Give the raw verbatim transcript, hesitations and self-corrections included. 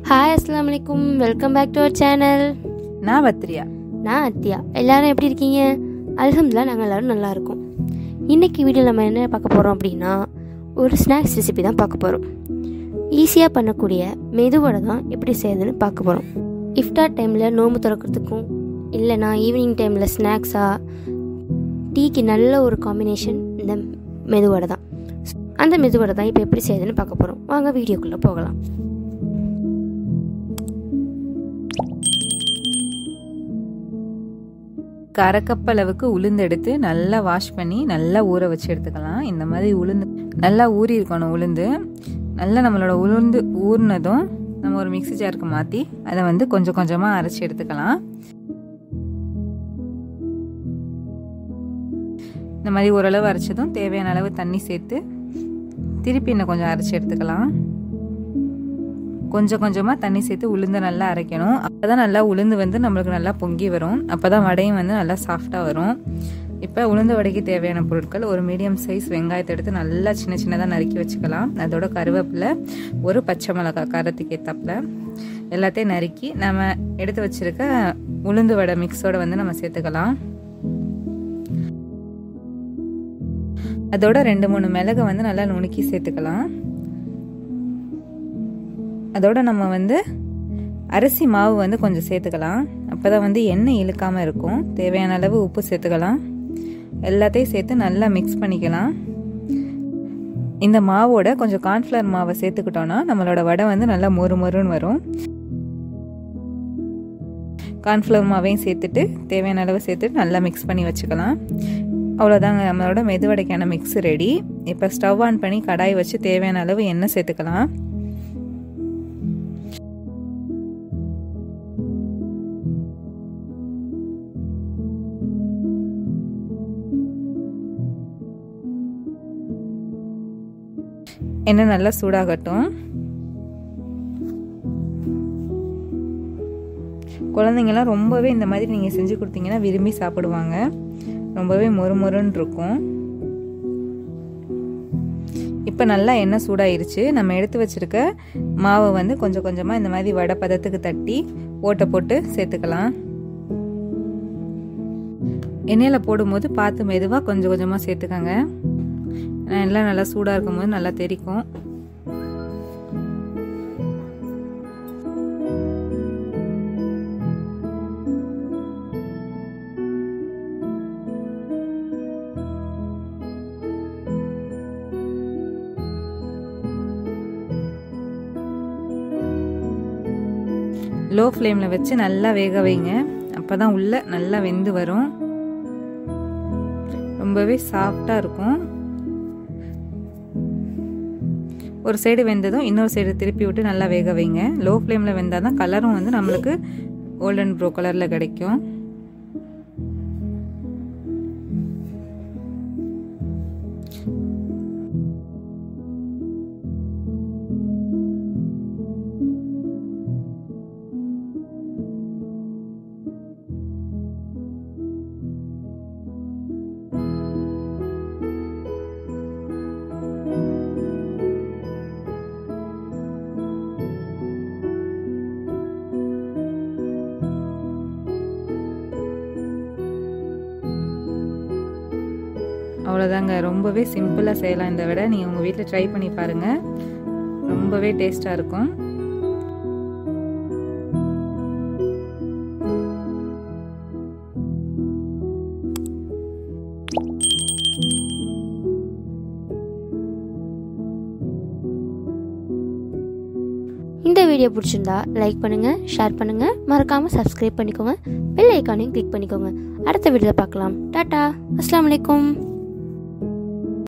Hi, அஸ்ஸலாமு அலைக்கும். Welcome back to our channel. நான் பத்ரியா. நான் அத்தியா. எல்லாரும் எப்படி இருக்கீங்க? அல்ஹம்துலில்லாஹ், நாங்கள் எல்லோரும் நல்லா இருக்கோம். இன்றைக்கி வீடியோவில் நம்ம என்ன பார்க்க போகிறோம் அப்படின்னா, ஒரு ஸ்நாக்ஸ் ரெசிபி தான் பார்க்க போகிறோம். ஈஸியாக பண்ணக்கூடிய மெதுவடை தான் எப்படி செய்யுதுன்னு பார்க்க போகிறோம். இஃப்டார் டைமில் நோம்பு திறக்கிறதுக்கும் இல்லைனா ஈவினிங் டைமில் ஸ்நாக்ஸாக டீக்கு நல்ல ஒரு காம்பினேஷன் இந்த மெதுவடை தான். அந்த மெதுவடை தான் இப்போ எப்படி செய்யுதுன்னு பார்க்க போகிறோம். வாங்க வீடியோக்குள்ளே போகலாம். கரைக்கப் அளவுக்கு உளுந்து எடுத்து நல்லா வாஷ் பண்ணி நல்லா ஊற வச்சு எடுத்துக்கலாம். இந்த மாதிரி உளுந்து நல்லா ஊறி இருக்கணும். உளுந்து நல்லா நம்மளோட உளுந்து ஊறினதும் நம்ம ஒரு மிக்ஸி ஜாருக்கு மாற்றி அதை வந்து கொஞ்சம் கொஞ்சமாக அரைச்சி எடுத்துக்கலாம். இந்த மாதிரி ஓரளவு அரைச்சதும் தேவையான அளவு தண்ணி சேர்த்து திருப்பி இன்னும் கொஞ்சம் அரைச்சி எடுத்துக்கலாம். கொஞ்சம் கொஞ்சமாக தண்ணி சேர்த்து உளுந்து நல்லா அரைக்கணும். அப்போ தான் நல்லா உளுந்து வந்து நம்மளுக்கு நல்லா பொங்கி வரும். அப்போ தான் வடையும் வந்து நல்லா சாஃப்டாக வரும். இப்போ உளுந்து வடைக்கு தேவையான பொருட்கள்: ஒரு மீடியம் சைஸ் வெங்காயத்தை எடுத்து நல்லா சின்ன சின்னதாக நறுக்கி வச்சுக்கலாம். அதோட கருவேப்பிலை, ஒரு பச்சை மிளகாய் காரத்துக்கு ஏற்றாப்புல எல்லாத்தையும் நறுக்கி நம்ம எடுத்து வச்சுருக்க உளுந்து வடை மிக்ஸோட வந்து நம்ம சேர்த்துக்கலாம். அதோட ரெண்டு மூணு மிளகை வந்து நல்லா நுணுக்கி சேர்த்துக்கலாம். அதோட நம்ம வந்து அரிசி மாவு வந்து கொஞ்சம் சேர்த்துக்கலாம். அப்போ தான் வந்து எண்ணெய் இழுக்காமல் இருக்கும். தேவையான அளவு உப்பு சேர்த்துக்கலாம். எல்லாத்தையும் சேர்த்து நல்லா மிக்ஸ் பண்ணிக்கலாம். இந்த மாவோட கொஞ்சம் கார்ன்ஃப்ளவர் மாவை சேர்த்துக்கிட்டோன்னா நம்மளோட வடை வந்து நல்லா மொறு மொறுன்னு வரும். கார்ன்ஃப்ளவர் மாவையும் சேர்த்துட்டு தேவையான அளவு சேர்த்துட்டு நல்லா மிக்ஸ் பண்ணி வச்சுக்கலாம். அவ்வளோதாங்க, நம்மளோட மெதுவடைக்கான மிக்ஸ் ரெடி. இப்போ ஸ்டவ் ஆன் பண்ணி கடாய் வச்சு தேவையான அளவு எண்ணெய் சேர்த்துக்கலாம். எண்ணெய் நல்லா சூடாகட்டும். குழந்தைங்கலாம் ரொம்பவே இந்த மாதிரி நீங்கள் செஞ்சு கொடுத்தீங்கன்னா விரும்பி சாப்பிடுவாங்க. ரொம்பவே மொறு மொறுன்னு இருக்கும். இப்போ நல்லா எண்ணெய் சூடாயிருச்சு. நம்ம எடுத்து வச்சிருக்க மாவை வந்து கொஞ்சம் கொஞ்சமாக இந்த மாதிரி வடை பதத்துக்கு தட்டி ஓட்டை போட்டு சேர்த்துக்கலாம். எண்ணெயில் போடும்போது பார்த்து மெதுவாக கொஞ்சம் கொஞ்சமாக சேர்த்துக்கங்க. எல்லாம் நல்லா சூடாக இருக்கும்போது நல்லா தெரிக்கும். லோ ஃப்ளேமில் வச்சு நல்லா வேக வைங்க. அப்போ தான் உள்ள நல்லா வெந்து வரும். ரொம்பவே சாஃப்டாக இருக்கும். ஒரு சைடு வெந்ததும் இன்னொரு சைடு திருப்பி விட்டு நல்லா வேக வைங்க. லோ ஃப்ளேமில் வெந்தால் தான் கலரும் வந்து நம்மளுக்கு கோல்டன் ப்ரோ கலரில் கிடைக்கும். அவ்வளோதாங்க, ரொம்பவே சிம்பிளாக செய்யலாம் இந்த விட. நீங்கள் உங்கள் வீட்டில் ட்ரை பண்ணி பாருங்கள். ரொம்பவே டேஸ்ட்டாக இருக்கும். இந்த வீடியோ பிடிச்சிருந்தா லைக் பண்ணுங்கள், ஷேர் பண்ணுங்கள், மறக்காமல் சப்ஸ்கிரைப் பண்ணிக்கோங்க. பெல் ஐக்கானையும் கிளிக் பண்ணிக்கோங்க. அடுத்த வீடியோவில் பார்க்கலாம். டாட்டா, அஸ்ஸலாமு அலைக்கும்.